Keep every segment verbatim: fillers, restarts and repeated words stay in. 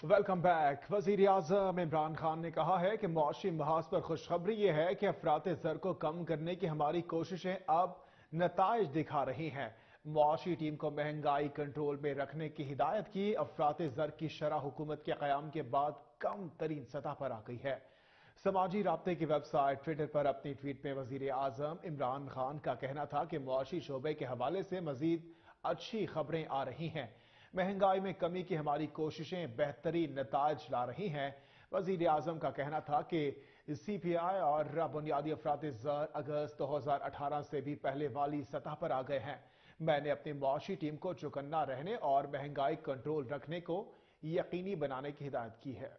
Welcome back. وزیر اعظم عمران خان نے کہا ہے کہ معاشی محاذ پر خوشخبری یہ ہے کہ افراط زر کو کم کرنے کی ہماری کوششیں اب نتائج دکھا رہی ہیں۔ معاشی ٹیم کو مہنگائی کنٹرول میں رکھنے کی ہدایت کی۔ افراط زر کی شرح حکومت کے قیام کے بعد کم ترین سطح پر آ گئی ہے۔ سماجی رابطے کی ویب سائٹ ٹویٹر پر اپنی ٹویٹ میں وزیر اعظم عمران خان کا کہنا تھا کہ معاشی شعبے کے حوالے سے مزید اچھی خبریں آ رہی ہیں۔ مہنگائی میں کمی کی ہماری کوششیں بہترین نتائج لا رہی ہیں۔ وزیر اعظم کا کہنا تھا کہ سی پی آئی اور بنیادی افراط زر اگست دو ہزار اٹھارہ سے بھی پہلے والی سطح پر آ گئے ہیں۔ میں نے اپنی معاشی ٹیم کو چوکنا رہنے اور مہنگائی کنٹرول رکھنے کو یقینی بنانے کی ہدایت کی ہے۔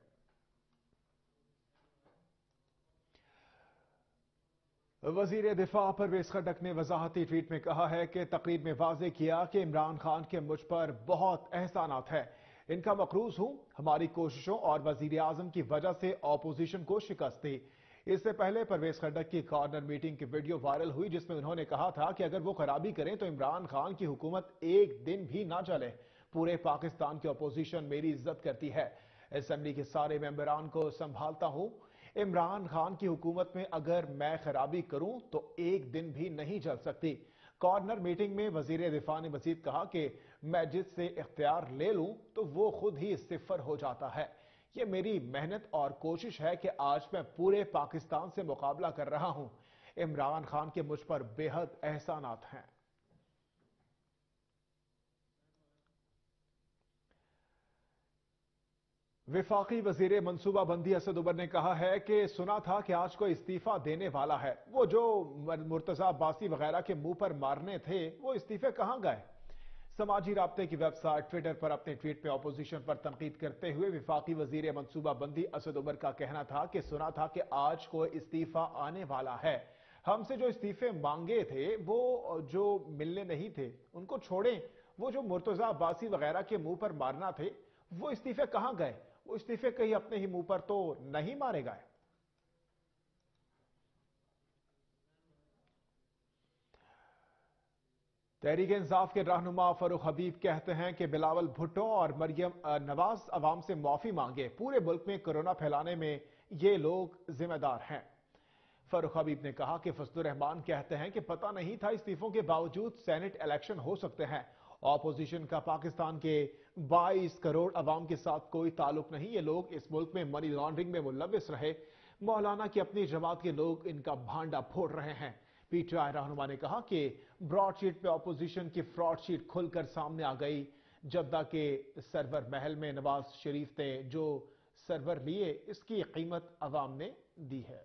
وزیر دفاع پرویز خٹک نے وضاحتی ٹویٹ میں کہا ہے کہ تقریب میں واضح کیا کہ عمران خان کے مجھ پر بہت احسانات ہیں، ان کا مقروض ہوں۔ ہماری کوششوں اور وزیر اعظم کی وجہ سے اپوزیشن کو شکست دی۔ اس سے پہلے پرویز خٹک کی کارنر میٹنگ کی ویڈیو وائرل ہوئی جس میں انہوں نے کہا تھا کہ اگر وہ خرابی کریں تو عمران خان کی حکومت ایک دن بھی نہ چلے۔ پورے پاکستان کی اپوزیشن میری عزت کرتی ہے، اسمبلی کے سارے ممبران کو سنبھالتا ہوں۔ عمران خان کی حکومت میں اگر میں خرابی کروں تو ایک دن بھی نہیں چل سکتی۔ کارنر میٹنگ میں وزیر دفاع نے مزید کہا کہ میں جس سے اختیار لے لوں تو وہ خود ہی صفر ہو جاتا ہے۔ یہ میری محنت اور کوشش ہے کہ آج میں پورے پاکستان سے مقابلہ کر رہا ہوں۔ عمران خان کے مجھ پر بے حد احسانات ہیں۔ وفاقی وزیر منصوبہ بندی اسد عمر نے کہا ہے کہ سنا تھا کہ آج کوئی استعفیٰ دینے والا ہے۔ وہ جو مرتضی عباسی وغیرہ کے منہ پر مارنے تھے وہ استعفے کہاں گئے؟ سماجی رابطے کی ویب سائٹ ٹویٹر پر اپنے ٹویٹ میں اپوزیشن پر تنقید کرتے ہوئے وفاقی وزیر منصوبہ بندی اسد عمر کا کہنا تھا کہ سنا تھا کہ آج کوئی استعفیٰ آنے والا ہے۔ ہم سے جو استعفے مانگے تھے وہ جو ملنے نہیں تھے ان کو چھوڑیں۔ وہ جو مرتضی عباسی وغیرہ کے منہ پر مارنا تھے وہ استعفے کہاں گئے؟ وہ استعفے کہیں اپنے ہی منہ پر تو نہیں مارے گئے۔ تحریک انصاف کے رہنما فاروق حبیب کہتے ہیں کہ بلاول بھٹو اور مریم نواز عوام سے معافی مانگے۔ پورے ملک میں کورونا پھیلانے میں یہ لوگ ذمہ دار ہیں۔ فاروق حبیب نے کہا کہ فضل الرحمان کہتے ہیں کہ پتہ نہیں تھا استعفوں کے باوجود سینٹ الیکشن ہو سکتے ہیں۔ اپوزیشن کا پاکستان کے بائیس کروڑ عوام کے ساتھ کوئی تعلق نہیں۔ یہ لوگ اس ملک میں منی لانڈرنگ میں ملوث رہے۔ مولانا کی اپنی جماعت کے لوگ ان کا بھانڈا پھوڑ رہے ہیں۔ پی ٹی آئی رہنما نے کہا کہ براڈ شیٹ پہ اپوزیشن کی فراڈ شیٹ کھل کر سامنے آ گئی۔ جدہ کے سرور محل میں نواز شریف نے جو سرور لیے اس کی قیمت عوام نے دی ہے۔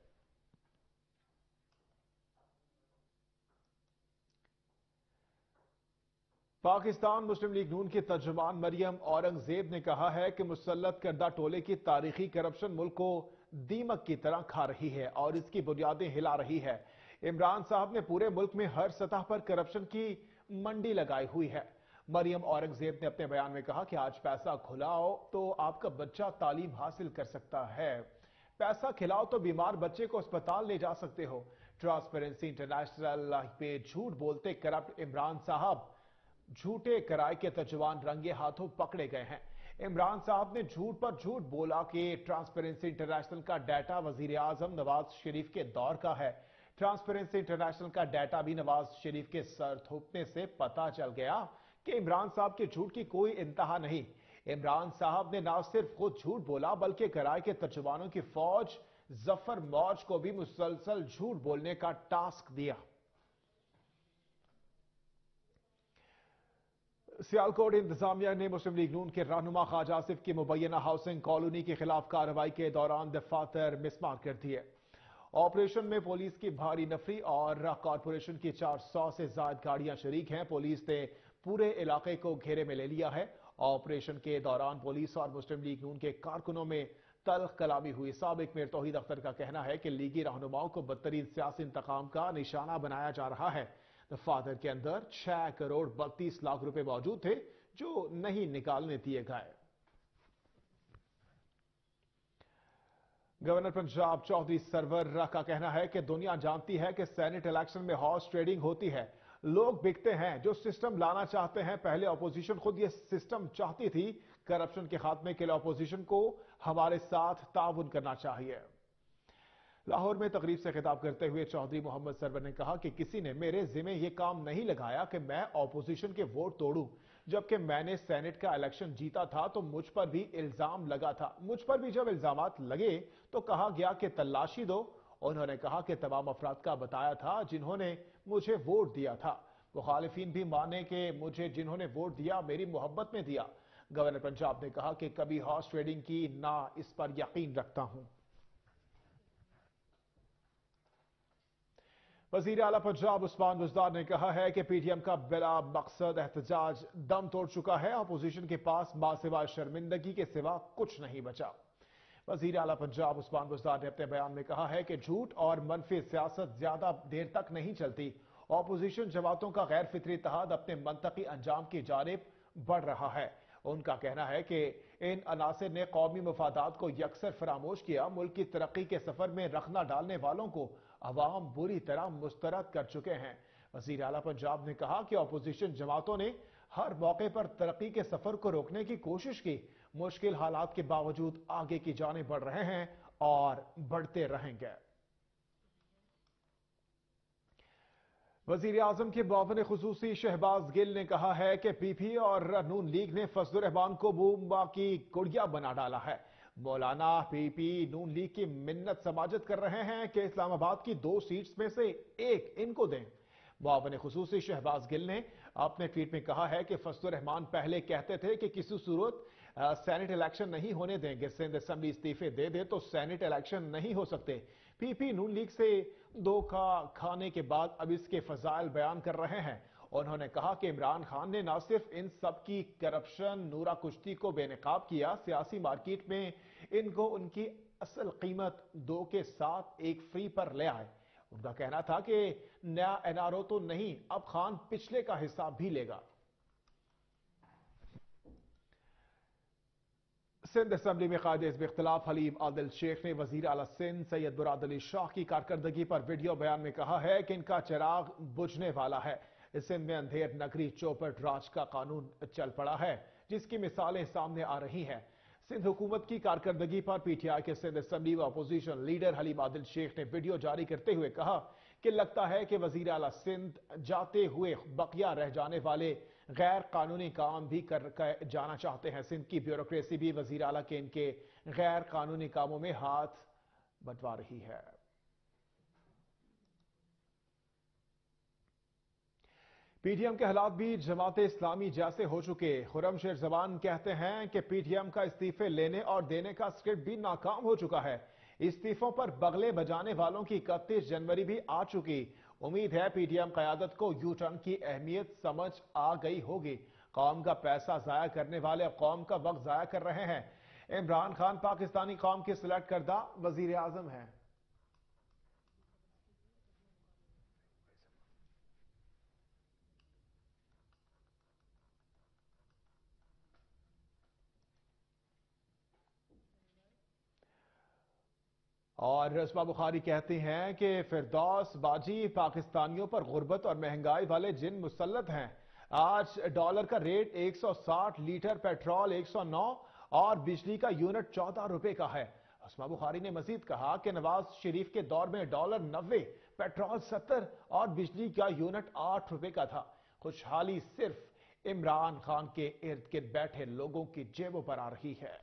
پاکستان مسلم لیگ نون کی ترجمان مریم اورنگزیب نے کہا ہے کہ مسلط کردہ ٹولے کی تاریخی کرپشن ملک کو دیمک کی طرح کھا رہی ہے اور اس کی بنیادیں ہلا رہی ہے۔ عمران صاحب نے پورے ملک میں ہر سطح پر کرپشن کی منڈی لگائی ہوئی ہے۔ مریم اورنگزیب نے اپنے بیان میں کہا کہ آج پیسہ کھلاؤ تو آپ کا بچہ تعلیم حاصل کر سکتا ہے، پیسہ کھلاؤ تو بیمار بچے کو اسپتال لے جا سکتے ہو۔ ٹرانسپیرنسی انٹرنیشنل پہ جھوٹ بولتے کرپٹ عمران صاحب جھوٹے کرائے کے ترجمان رنگے ہاتھوں پکڑے گئے ہیں۔ عمران صاحب نے جھوٹ پر جھوٹ بولا کہ ٹرانسپیرنسی انٹرنیشنل کا ڈیٹا وزیر اعظم نواز شریف کے دور کا ہے۔ ٹرانسپیرنسی انٹرنیشنل کا ڈیٹا بھی نواز شریف کے سر تھوپنے سے پتا چل گیا کہ عمران صاحب کے جھوٹ کی کوئی انتہا نہیں۔ عمران صاحب نے نہ صرف خود جھوٹ بولا بلکہ کرائے کے ترجمانوں کی فوج ظفر موج کو بھی مسلسل جھوٹ بولنے کا ٹاسک دیا۔ سیالکوٹ انتظامیہ نے مسلم لیگ نون کے رہنما خواجہ آصف کی مبینہ ہاؤسنگ کالونی کے خلاف کارروائی کے دوران دفاتر مسمار کر دیے۔ آپریشن میں پولیس کی بھاری نفری اور کارپوریشن کی چار سو سے زائد گاڑیاں شریک ہیں۔ پولیس نے پورے علاقے کو گھیرے میں لے لیا ہے۔ آپریشن کے دوران پولیس اور مسلم لیگ نون کے کارکنوں میں تلخ کلامی ہوئی۔ سابق میر توحید اختر کا کہنا ہے کہ لیگی رہنماؤں کو بدترین سیاسی انتقام کا نشانہ بنایا جا رہا ہے۔ دفاتر کے اندر چھ کروڑ بتیس لاکھ روپے موجود تھے جو نہیں نکالنے دیے گئے۔ گورنر پنجاب چودھری سرور کا کہنا ہے کہ دنیا جانتی ہے کہ سینٹ الیکشن میں ہارس ٹریڈنگ ہوتی ہے، لوگ بکتے ہیں جو سسٹم لانا چاہتے ہیں۔ پہلے اپوزیشن خود یہ سسٹم چاہتی تھی، کرپشن کے خاتمے کے لیے اپوزیشن کو ہمارے ساتھ تعاون کرنا چاہیے۔ لاہور میں تقریب سے خطاب کرتے ہوئے چودھری محمد سرور نے کہا کہ کسی نے میرے ذمہ یہ کام نہیں لگایا کہ میں اپوزیشن کے ووٹ توڑوں، جبکہ میں نے سینٹ کا الیکشن جیتا تھا تو مجھ پر بھی الزام لگا تھا۔ مجھ پر بھی جب الزامات لگے تو کہا گیا کہ تلاشی دو۔ انہوں نے کہا کہ تمام افراد کا بتایا تھا جنہوں نے مجھے ووٹ دیا تھا۔ مخالفین بھی مانے کہ مجھے جنہوں نے ووٹ دیا میری محبت میں دیا۔ گورنر پنجاب نے کہا کہ کبھی ہارس ٹریڈنگ کی نہ اس پر یقین رکھتا ہوں۔ وزیر اعلیٰ پنجاب عثمان بزدار نے کہا ہے کہ پی ٹی ایم کا بلا مقصد احتجاج دم توڑ چکا ہے۔ اپوزیشن کے پاس ماں سوا شرمندگی کے سوا کچھ نہیں بچا۔ وزیر اعلیٰ پنجاب عثمان بزدار نے اپنے بیان میں کہا ہے کہ جھوٹ اور منفی سیاست زیادہ دیر تک نہیں چلتی۔ اپوزیشن جماعتوں کا غیر فطری اتحاد اپنے منطقی انجام کی جانب بڑھ رہا ہے۔ ان کا کہنا ہے کہ ان عناصر نے قومی مفادات کو یکسر فراموش کیا۔ ملک کی ترقی کے سفر میں رخنہ ڈالنے والوں کو عوام بری طرح مسترد کر چکے ہیں۔ وزیر اعلیٰ پنجاب نے کہا کہ اپوزیشن جماعتوں نے ہر موقع پر ترقی کے سفر کو روکنے کی کوشش کی، مشکل حالات کے باوجود آگے کی جانب بڑھ رہے ہیں اور بڑھتے رہیں گے۔ وزیر اعظم کے معاون خصوصی شہباز گل نے کہا ہے کہ پی پی اور نون لیگ نے فضل الرحمان کو بومبا کی گڑیا بنا ڈالا ہے۔ مولانا پی پی نون لیگ کی منت سماجت کر رہے ہیں کہ اسلام آباد کی دو سیٹس میں سے ایک ان کو دیں۔ معاون خصوصی شہباز گل نے اپنے ٹویٹ میں کہا ہے کہ فضل الرحمان پہلے کہتے تھے کہ کسی صورت سینٹ الیکشن نہیں ہونے دیں گے، سندھ اسمبلی استعفے دے دے تو سینٹ الیکشن نہیں ہو سکتے۔ پی پی نون لیگ سے دھوکہ کھانے کے بعد اب اس کے فضائل بیان کر رہے ہیں۔ انہوں نے کہا کہ عمران خان نے نہ صرف ان سب کی کرپشن نورا کشتی کو بے نقاب کیا، سیاسی مارکیٹ میں ان کو ان کی اصل قیمت دو کے ساتھ ایک فری پر لے آئے۔ ان کا کہنا تھا کہ نیا این آر او تو نہیں، اب خان پچھلے کا حساب بھی لے گا۔ سندھ اسمبلی میں قائد حزب اختلاف حلیم عادل شیخ نے وزیر اعلیٰ سندھ سید مراد علی شاہ کی کارکردگی پر ویڈیو بیان میں کہا ہے کہ ان کا چراغ بجھنے والا ہے۔ سندھ میں اندھیر نگری چوپٹ راج کا قانون چل پڑا ہے، جس کی مثالیں سامنے آ رہی ہیں۔ سندھ حکومت کی کارکردگی پر پی ٹی آئی کے سندھ اسمبلی و اپوزیشن لیڈر حلیم عادل شیخ نے ویڈیو جاری کرتے ہوئے کہا کہ لگتا ہے کہ وزیر اعلیٰ سندھ جاتے ہوئے بقیہ رہ جانے والے غیر قانونی کام بھی کر جانا چاہتے ہیں۔ سندھ کی بیوروکریسی بھی وزیر اعلیٰ کے ان کے غیر قانونی کاموں میں ہاتھ بٹوا رہی ہے۔ پی ٹی ایم کے حالات بھی جماعت اسلامی جیسے ہو چکے۔ خرم شیر زبان کہتے ہیں کہ پی ٹی ایم کا استعفے لینے اور دینے کا اسکرپٹ بھی ناکام ہو چکا ہے۔ استعفوں پر بغلے بجانے والوں کی اکتیس جنوری بھی آ چکی۔ امید ہے پی ٹی ایم قیادت کو یو ٹرن کی اہمیت سمجھ آ گئی ہوگی۔ قوم کا پیسہ ضائع کرنے والے قوم کا وقت ضائع کر رہے ہیں۔ عمران خان پاکستانی قوم کے سلیکٹ کردہ وزیر اعظم ہیں۔ اور رسما بخاری کہتے ہیں کہ فردوس باجی پاکستانیوں پر غربت اور مہنگائی والے جن مسلط ہیں۔ آج ڈالر کا ریٹ ایک سو ساٹھ، لیٹر پیٹرول ایک سو نو اور بجلی کا یونٹ چودہ روپے کا ہے۔ رسما بخاری نے مزید کہا کہ نواز شریف کے دور میں ڈالر نوے، پیٹرول ستر اور بجلی کا یونٹ آٹھ روپے کا تھا۔ خوشحالی صرف عمران خان کے ارد گرد بیٹھے لوگوں کی جیبوں پر آ رہی ہے۔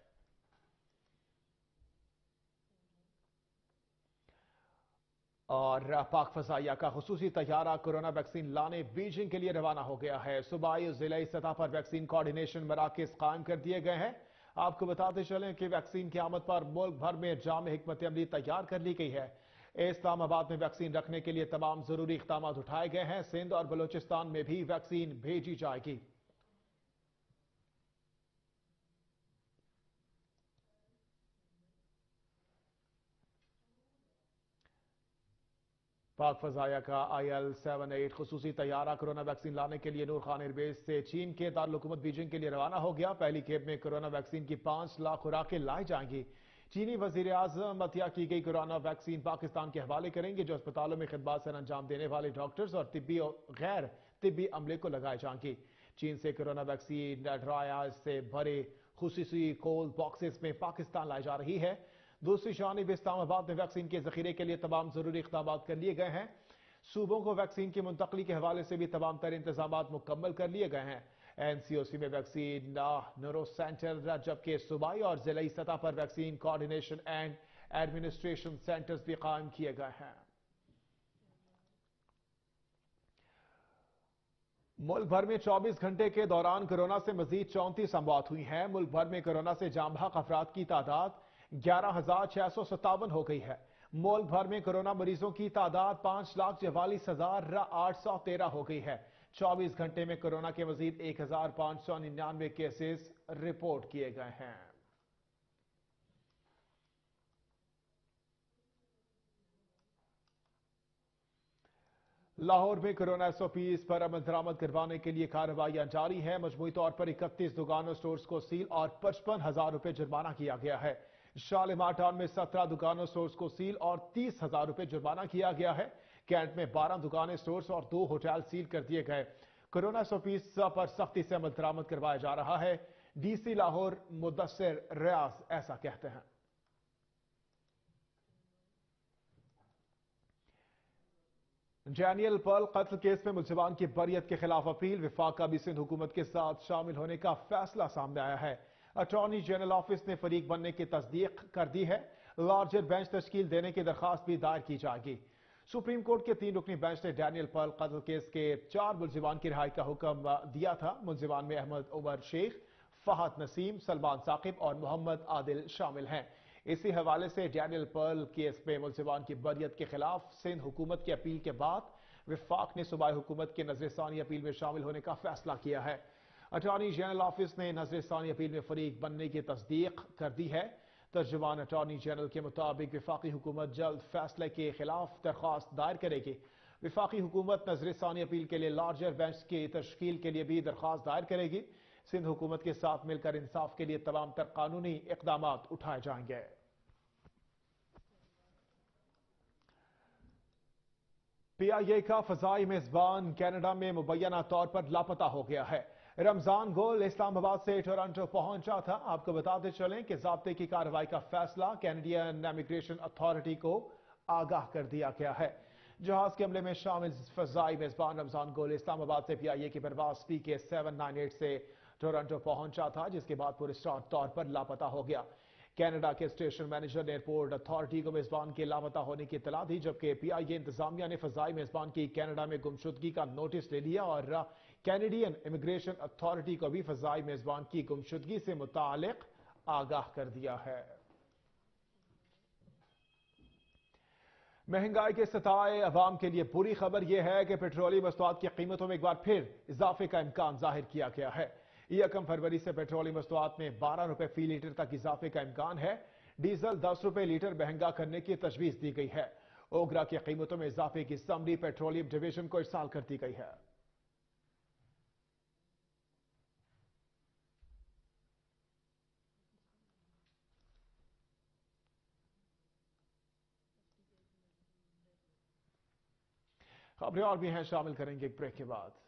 اور پاک فضائیہ کا خصوصی طیارہ کورونا ویکسین لانے بیجنگ کے لیے روانہ ہو گیا ہے۔ صوبائی ضلعی سطح پر ویکسین کوارڈینیشن مراکز قائم کر دیے گئے ہیں۔ آپ کو بتاتے چلیں کہ ویکسین کی آمد پر ملک بھر میں جامع حکمت عملی تیار کر لی گئی ہے۔ اسلام آباد میں ویکسین رکھنے کے لیے تمام ضروری اقدامات اٹھائے گئے ہیں۔ سندھ اور بلوچستان میں بھی ویکسین بھیجی جائے گی۔ پاک فضائیہ کا آئی ایل سیون ایٹ خصوصی طیارہ کورونا ویکسین لانے کے لیے نور خان ایئر بیس سے چین کے دارالحکومت بیجنگ کے لیے روانہ ہو گیا۔ پہلی کھیپ میں کورونا ویکسین کی پانچ لاکھ خوراکیں لائی جائیں گی۔ چینی وزیر اعظم عطیہ کی گئی کورونا ویکسین پاکستان کے حوالے کریں گے، جو اسپتالوں میں خدمات سر انجام دینے والے ڈاکٹرز اور طبی اور غیر طبی عملے کو لگائے جائیں گی۔ چین سے کورونا ویکسین ڈرائیز سے بھرے خصوصی کولڈ باکسز میں پاکستان لائی جا رہی ہے۔ دوسری جانب اسلام آباد میں ویکسین کے ذخیرے کے لیے تمام ضروری اقدامات کر لیے گئے ہیں۔ صوبوں کو ویکسین کی منتقلی کے حوالے سے بھی تمام تر انتظامات مکمل کر لیے گئے ہیں۔ این سی او سی میں ویکسین نورو سینٹر جبکہ صوبائی اور ضلعی سطح پر vaccine coordination and administration centres بھی قائم کیے گئے ہیں۔ ملک بھر میں چوبیس گھنٹے کے دوران کورونا سے مزید چونتیس اموات ہوئی ہیں۔ ملک بھر میں کورونا سے جاں بحق افراد کی تعداد گیارہ ہزار چھ سو ستاون ہو گئی ہے۔ ملک بھر میں کورونا مریضوں کی تعداد پانچ لاکھ چوالیس ہزار آٹھ سو تیرہ ہو گئی ہے۔ چوبیس گھنٹے میں کورونا کے مزید ایک ہزار پانچ سو ننانوے کیسز رپورٹ کیے گئے ہیں۔ لاہور میں کورونا ایس او پیز پر عمل درآمد کروانے کے لیے کارروائیاں جاری ہیں۔ مجموعی طور پر اکتیس دکانوں سٹورز کو سیل اور پچپن ہزار روپے جرمانہ کیا گیا ہے۔ شالیمار ٹاؤن میں سترہ دکانوں سٹورز کو سیل اور تیس ہزار روپے جرمانہ کیا گیا ہے۔ کینٹ میں بارہ دکانیں سٹورز اور دو ہوٹل سیل کر دیے گئے۔ کورونا ایس او پیز پر سختی سے عمل درآمد کروایا جا رہا ہے۔ ڈی سی لاہور مدثر ریاض ایسا کہتے ہیں۔ ڈینیل پرل قتل کیس میں ملزمان کی بریت کے خلاف اپیل۔ وفاق کا بھی سندھ حکومت کے ساتھ شامل ہونے کا فیصلہ سامنے آیا ہے۔ اٹارنی جنرل آفس نے فریق بننے کی تصدیق کر دی ہے۔ لارجر بینچ تشکیل دینے کی درخواست بھی دائر کی جائے گی۔ سپریم کورٹ کے تین رکنی بینچ نے ڈینیل پرل قتل کیس کے چار ملزمان کی رہائی کا حکم دیا تھا۔ ملزمان میں احمد عمر شیخ، فہد نسیم، سلمان ثاقب اور محمد عادل شامل ہیں۔ اسی حوالے سے ڈینیل پرل کیس میں ملزمان کی بریت کے خلاف سندھ حکومت کی اپیل کے بعد وفاق نے صوبائی حکومت کے نظر ثانی اپیل میں شامل ہونے کا فیصلہ کیا ہے۔ اٹارنی جنرل آفس نے نظر ثانی اپیل میں فریق بننے کی تصدیق کر دی ہے۔ ترجمان اٹارنی جنرل کے مطابق وفاقی حکومت جلد فیصلے کے خلاف درخواست دائر کرے گی۔ وفاقی حکومت نظر ثانی اپیل کے لیے لارجر بینچ کی تشکیل کے لیے بھی درخواست دائر کرے گی۔ سندھ حکومت کے ساتھ مل کر انصاف کے لیے تمام تر قانونی اقدامات اٹھائے جائیں گے۔ پی آئی اے کا فضائی میزبان کینیڈا میں مبینہ طور پر لاپتہ ہو گیا ہے۔ رمضان گول اسلام آباد سے ٹورنٹو پہنچا تھا۔ آپ کو بتاتے چلیں کہ ضابطے کی کارروائی کا فیصلہ کینیڈین امیگریشن اتھارٹی کو آگاہ کر دیا گیا ہے۔ جہاز کے عملے میں شامل فضائی میزبان رمضان گول اسلام آباد سے پی آئی اے کی پرواز P K seven nine eight سے ٹورنٹو پہنچا تھا، جس کے بعد پراسرار طور پر لاپتہ ہو گیا۔ کینیڈا کے اسٹیشن مینیجر نے ایئرپورٹ اتھارٹی کو میزبان کے لاپتہ ہونے کی اطلاع دی، جبکہ پی آئی اے انتظامیہ نے فضائی میزبان کی کینیڈا میں گمشدگی کا نوٹس لے لیا اور کینیڈین امیگریشن اتھارٹی کو بھی فضائی میزبان کی گمشدگی سے متعلق آگاہ کر دیا ہے۔ مہنگائی کے ستائے عوام کے لیے بری خبر یہ ہے کہ پیٹرولیم مصنوعات کی قیمتوں میں ایک بار پھر اضافے کا امکان ظاہر کیا گیا ہے۔ یکم فروری سے پیٹرولیم مصنوعات میں بارہ روپے فی لیٹر تک اضافے کا امکان ہے۔ ڈیزل دس روپے لیٹر مہنگا کرنے کی تجویز دی گئی ہے۔ اوگرا کی قیمتوں میں اضافے کی سمری پیٹرولیم ڈویژن کو ارسال کر دی گئی ہے۔ خبریں اور بھی ہیں، شامل کریں گے ایک بریک کے بعد۔